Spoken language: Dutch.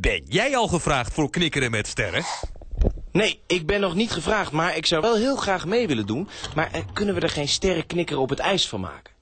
Ben jij al gevraagd voor knikkeren met sterren? Nee, ik ben nog niet gevraagd, maar ik zou wel heel graag mee willen doen. Maar kunnen we er geen sterrenknikker op het ijs van maken?